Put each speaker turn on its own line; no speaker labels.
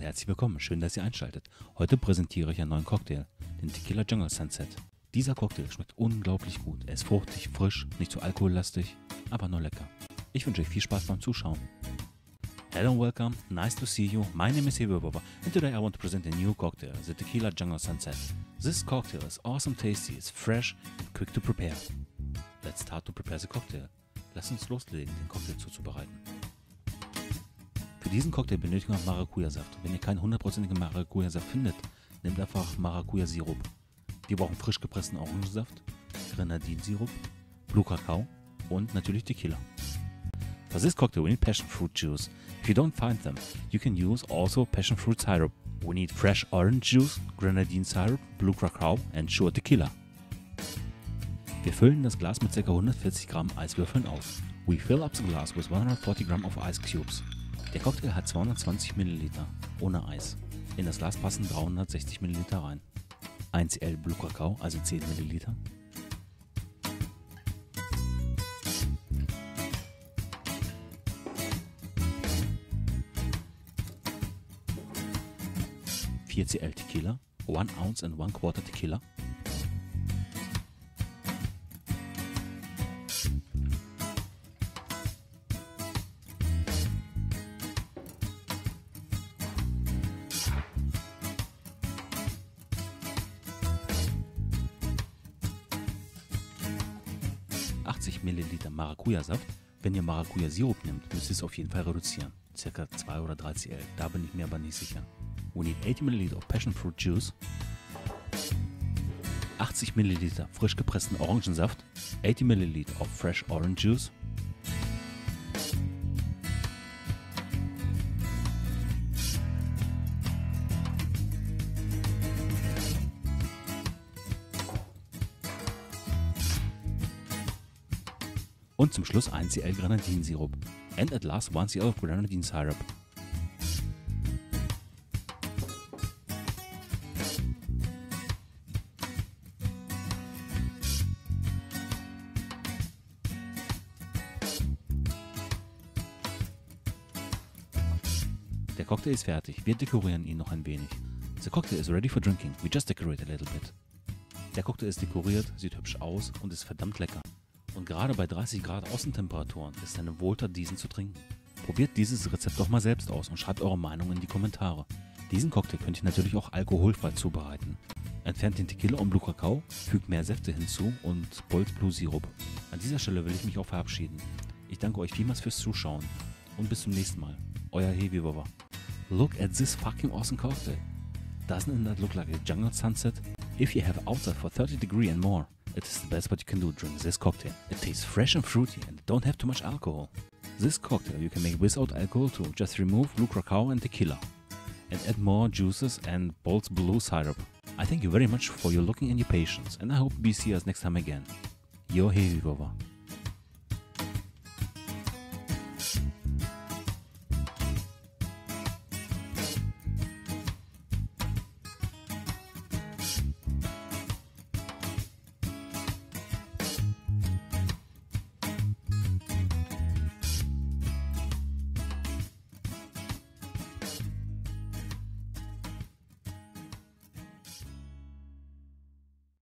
herzlich willkommen, schön, dass ihr einschaltet. Heute präsentiere ich einen neuen Cocktail, den Tequila Jungle Sunset. Dieser Cocktail schmeckt unglaublich gut. Er ist fruchtig, frisch, nicht zu alkohollastig, aber nur lecker. Ich wünsche euch viel Spaß beim Zuschauen. Hello and welcome, nice to see you. My name is Hewe Baba and today I want to present a new cocktail, the Tequila Jungle Sunset. This cocktail is awesome tasty, it's fresh and quick to prepare. Let's start to prepare the cocktail. Lasst uns loslegen, den Cocktail zuzubereiten. Für diesen Cocktail benötigen wir Maracuja-Saft. Wenn ihr keinen 100%igen Maracuja-Saft findet, nehmt einfach Maracuja-Sirup. Wir brauchen frisch gepressten Orangensaft, Grenadinsirup, Blue Kakao und natürlich Tequila. For this cocktail we need passion fruit juice. If you don't find them, you can use also passion fruit syrup. We need fresh orange juice, grenadine syrup, blue cacao and sure tequila. Wir füllen das Glas mit ca. 140 Gramm Eiswürfeln auf. We fill up the glass with 140 Gramm of ice cubes. Der Cocktail hat 220 ml ohne Eis. In das Glas passen 360 ml rein. 1 cl Blue Cacao, also 10 ml. (4 cl Tequila, 1 ounce and 1/4 Tequila, (80 ml Maracuja-Saft). Wenn ihr Maracuja-Sirup nehmt, müsst ihr es auf jeden Fall reduzieren. Circa 2 oder 3 cl, da bin ich mir aber nicht sicher. We need 80 ml of passion fruit juice, 80 ml frisch gepressten Orangensaft, 80 ml of fresh orange juice, und zum Schluss 1 cl Grenadinsirup. And at last 1 cl of grenadine syrup. Der Cocktail ist fertig, wir dekorieren ihn noch ein wenig. The cocktail is ready for drinking, we just decorate a little bit. Der Cocktail ist dekoriert, sieht hübsch aus und ist verdammt lecker. Und gerade bei 30 Grad Außentemperaturen ist es eine Wohltat, diesen zu trinken. Probiert dieses Rezept doch mal selbst aus und schreibt eure Meinung in die Kommentare. Diesen Cocktail könnt ihr natürlich auch alkoholfrei zubereiten. Entfernt den Tequila und Blue Cacao, fügt mehr Säfte hinzu und Bols Blue Sirup. An dieser Stelle will ich mich auch verabschieden. Ich danke euch vielmals fürs Zuschauen und bis zum nächsten Mal. Euer Hewe Baba. Look at this fucking awesome cocktail. Doesn't that look like a jungle sunset? If you have outside for 30 degrees and more, it is the best what you can do during this cocktail. It tastes fresh and fruity and don't have too much alcohol. This cocktail you can make without alcohol too. Just remove Blue Cacao and Tequila and add more juices and Bols Blue syrup. I thank you very much for your looking and your patience and I hope we see us next time again. Your Hewe Baba.